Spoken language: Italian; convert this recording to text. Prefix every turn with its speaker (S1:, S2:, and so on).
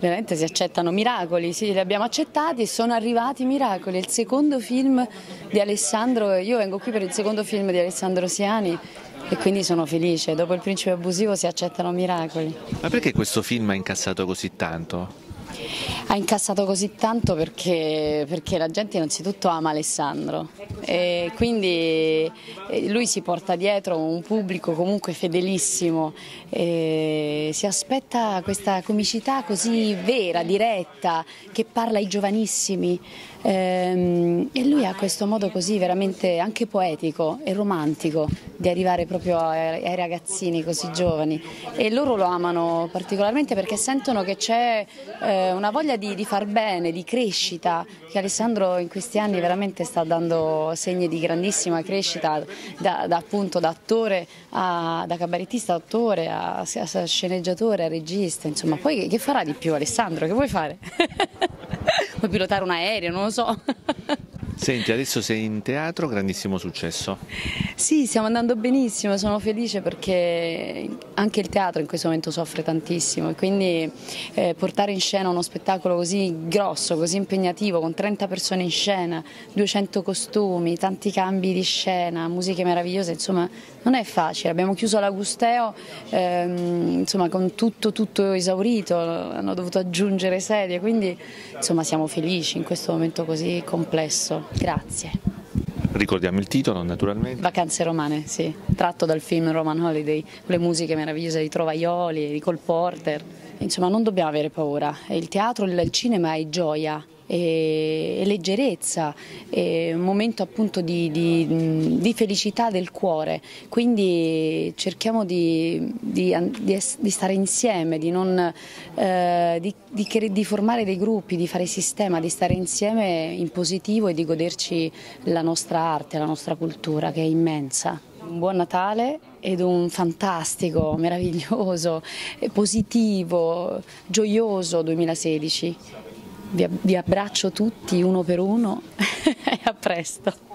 S1: veramente si accettano miracoli, sì, li abbiamo accettati e sono arrivati i miracoli. Il secondo film di Alessandro, io vengo qui per il secondo film di Alessandro Siani e quindi sono felice, dopo Il principe abusivo si accettano miracoli.
S2: Ma perché questo film ha incassato così tanto?
S1: Ha incassato così tanto perché la gente innanzitutto ama Alessandro e quindi lui si porta dietro un pubblico comunque fedelissimo e si aspetta questa comicità così vera, diretta, che parla ai giovanissimi e lui ha questo modo così veramente anche poetico e romantico di arrivare proprio ai ragazzini così giovani e loro lo amano particolarmente perché sentono che c'è una voglia di far bene, di crescita, che Alessandro in questi anni veramente sta dando segni di grandissima crescita appunto da attore, da cabarettista a attore, a sceneggiatore, a regista, insomma poi che farà di più Alessandro? Che vuoi fare? Puoi pilotare un aereo, non lo so.
S2: Senti, adesso sei in teatro, grandissimo successo.
S1: Sì, stiamo andando benissimo, sono felice perché anche il teatro in questo momento soffre tantissimo e quindi portare in scena uno spettacolo così grosso, così impegnativo, con 30 persone in scena, 200 costumi, tanti cambi di scena, musiche meravigliose, insomma non è facile. Abbiamo chiuso l'Agusteo insomma, con tutto esaurito, hanno dovuto aggiungere sedie, quindi insomma siamo felici in questo momento così complesso. Grazie.
S2: Ricordiamo il titolo naturalmente.
S1: Vacanze romane, sì, tratto dal film Roman Holiday, con le musiche meravigliose di Trovaioli, di Cole Porter. Insomma non dobbiamo avere paura, il teatro, il cinema è gioia e leggerezza, è un momento appunto di felicità del cuore, quindi cerchiamo di stare insieme, di formare dei gruppi, di fare sistema, di stare insieme in positivo e di goderci la nostra arte, la nostra cultura che è immensa. Un buon Natale ed un fantastico, meraviglioso, positivo, gioioso 2016. Vi abbraccio tutti uno per uno e a presto.